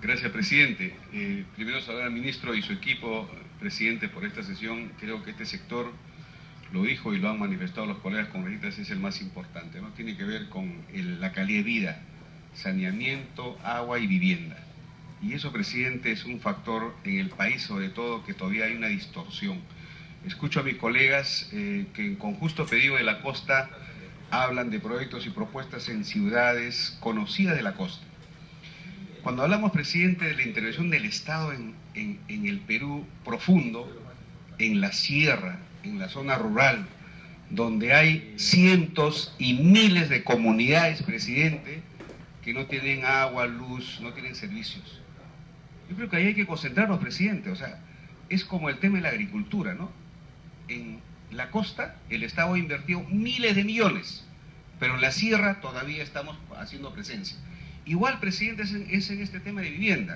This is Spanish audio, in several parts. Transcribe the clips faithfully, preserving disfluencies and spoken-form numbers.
Gracias, presidente. Eh, primero saludar al ministro y su equipo, presidente, por esta sesión. Creo que este sector, lo dijo y lo han manifestado los colegas congresistas, es el más importante, ¿no? Tiene que ver con el, la calidad de vida, saneamiento, agua y vivienda. Y eso, presidente, es un factor en el país, sobre todo, que todavía hay una distorsión. Escucho a mis colegas eh, que con justo pedido de la costa hablan de proyectos y propuestas en ciudades conocidas de la costa. Cuando hablamos, presidente, de la intervención del Estado en, en, en el Perú profundo, en la sierra, en la zona rural, donde hay cientos y miles de comunidades, presidente, que no tienen agua, luz, no tienen servicios. Yo creo que ahí hay que concentrarnos, presidente. O sea, es como el tema de la agricultura, ¿no? En la costa el Estado ha invertido miles de millones, pero en la sierra todavía estamos haciendo presencia. Igual, presidente, es en, es en este tema de vivienda.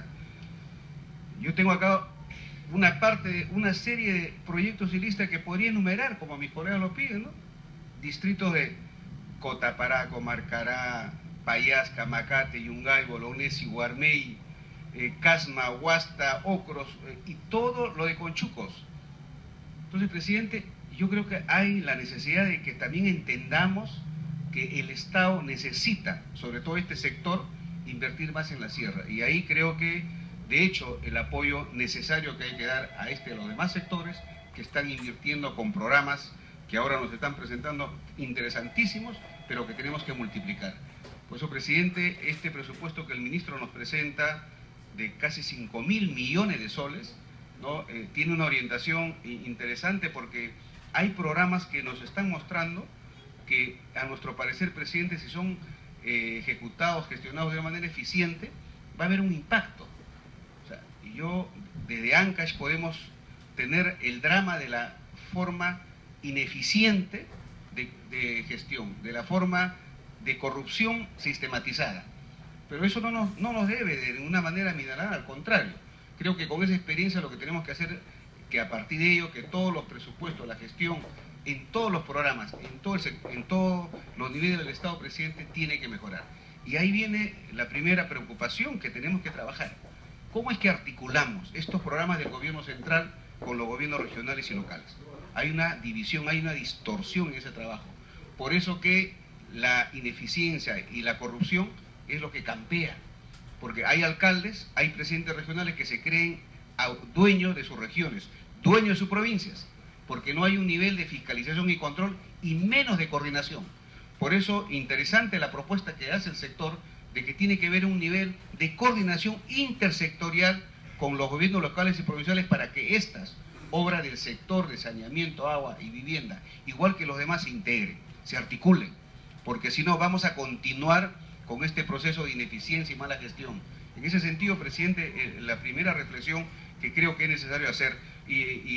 Yo tengo acá una parte, una serie de proyectos y listas que podría enumerar, como mis colegas lo piden, ¿no? Distritos de Cotaparaco, Marcará, Payasca, Macate, Yungay, Bolognesi, Guarmey, eh, Casma, Huasta, Ocros, eh, y todo lo de Conchucos. Entonces, presidente, yo creo que hay la necesidad de que también entendamos que el Estado necesita, sobre todo este sector, invertir más en la sierra. Y ahí creo que, de hecho, el apoyo necesario que hay que dar a este y a los demás sectores que están invirtiendo con programas que ahora nos están presentando interesantísimos, pero que tenemos que multiplicar. Por eso, presidente, este presupuesto que el ministro nos presenta de casi cinco mil millones de soles, ¿no? Eh, tiene una orientación interesante porque hay programas que nos están mostrando que, a nuestro parecer, presidente, si son eh, ejecutados, gestionados de una manera eficiente, va a haber un impacto. O sea, y yo, desde Ancash podemos tener el drama de la forma ineficiente de, de gestión, de la forma de corrupción sistematizada. Pero eso no nos, no nos debe de ninguna manera minar, al contrario. Creo que con esa experiencia lo que tenemos que hacer, que a partir de ello, que todos los presupuestos, la gestión, en todos los programas, en, todo el, en todos los niveles del Estado, presidente, tiene que mejorar. Y ahí viene la primera preocupación que tenemos que trabajar. ¿Cómo es que articulamos estos programas del gobierno central con los gobiernos regionales y locales? Hay una división, hay una distorsión en ese trabajo. Por eso que la ineficiencia y la corrupción es lo que campea. Porque hay alcaldes, hay presidentes regionales que se creen dueños de sus regiones, dueños de sus provincias, porque no hay un nivel de fiscalización y control y menos de coordinación. Por eso, interesante la propuesta que hace el sector de que tiene que haber un nivel de coordinación intersectorial con los gobiernos locales y provinciales para que estas obras del sector de saneamiento, agua y vivienda, igual que los demás, se integren, se articulen, porque si no vamos a continuar con este proceso de ineficiencia y mala gestión. En ese sentido, presidente, eh, la primera reflexión que creo que es necesario hacer, y,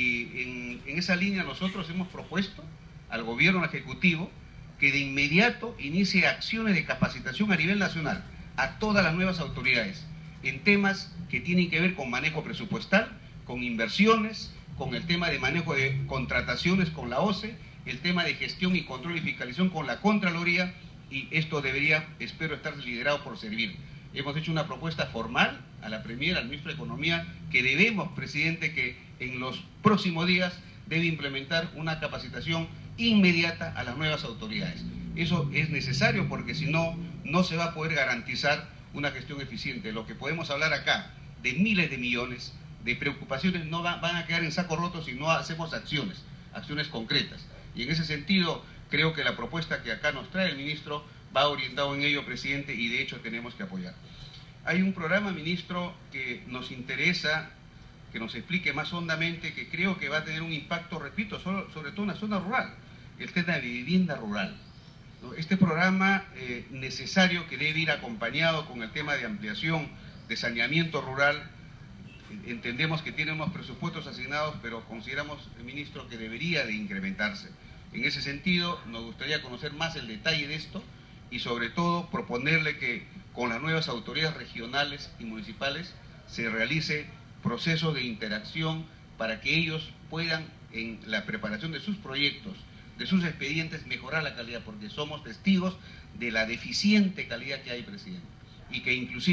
y en, en esa línea nosotros hemos propuesto al gobierno ejecutivo que de inmediato inicie acciones de capacitación a nivel nacional a todas las nuevas autoridades en temas que tienen que ver con manejo presupuestal, con inversiones, con el tema de manejo de contrataciones con la O C E, el tema de gestión y control y fiscalización con la Contraloría, y esto debería, espero, estar liderado por Servir. Hemos hecho una propuesta formal a la Premier, al ministro de Economía, que debemos, presidente, que en los próximos días debe implementar una capacitación inmediata a las nuevas autoridades. Eso es necesario porque si no, no se va a poder garantizar una gestión eficiente. Lo que podemos hablar acá de miles de millones de preocupaciones no va, van a quedar en saco roto si no hacemos acciones, acciones concretas. Y en ese sentido, creo que la propuesta que acá nos trae el ministro va orientado en ello, presidente, y de hecho tenemos que apoyar. Hay un programa, ministro, que nos interesa que nos explique más hondamente, que creo que va a tener un impacto, repito, sobre, sobre todo en la zona rural, el tema de vivienda rural. Este programa eh, necesario que debe ir acompañado con el tema de ampliación, de saneamiento rural. Entendemos que tiene unos presupuestos asignados, pero consideramos, ministro, que debería de incrementarse. En ese sentido, nos gustaría conocer más el detalle de esto y sobre todo proponerle que con las nuevas autoridades regionales y municipales se realice procesos de interacción para que ellos puedan, en la preparación de sus proyectos, de sus expedientes, mejorar la calidad, porque somos testigos de la deficiente calidad que hay, presidente, y que inclusive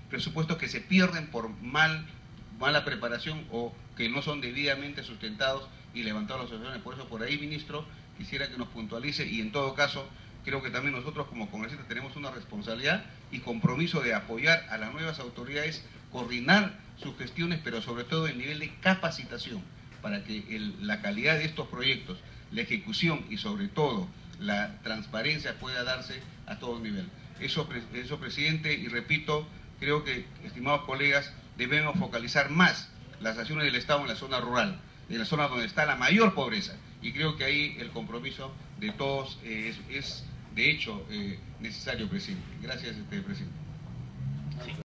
presupuestos que se pierden por mal, mala preparación o que no son debidamente sustentados y levantados las asociaciones. Por eso, por ahí, ministro, quisiera que nos puntualice y en todo caso, creo que también nosotros como congresistas tenemos una responsabilidad y compromiso de apoyar a las nuevas autoridades, coordinar sus gestiones, pero sobre todo el nivel de capacitación para que el, la calidad de estos proyectos, la ejecución y sobre todo la transparencia pueda darse a todo nivel. Eso, eso, presidente, y repito, creo que, estimados colegas, debemos focalizar más las acciones del Estado en la zona rural, en la zona donde está la mayor pobreza, y creo que ahí el compromiso de todos eh, es, es, de hecho, eh, necesario, presidente. Gracias, este, presidente.